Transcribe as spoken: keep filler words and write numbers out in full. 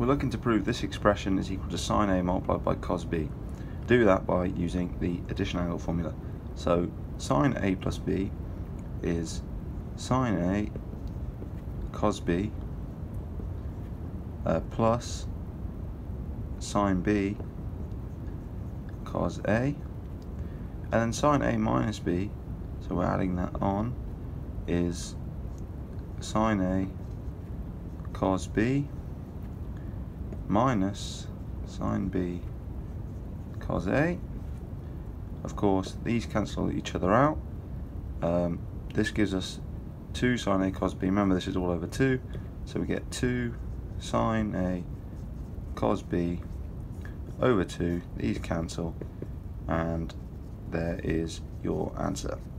we're looking to prove this expression is equal to sine A multiplied by cos B. Do that by using the addition angle formula. So sine A plus B is sine A cos B uh, plus sine B cos A, and then sine A minus B, so we're adding that on, is sine A cos B minus sine B cos A. Of course, these cancel each other out. Um, this gives us two sine A cos B. Remember, this is all over two, so we get two sine A cos B over two. These cancel, and there is your answer.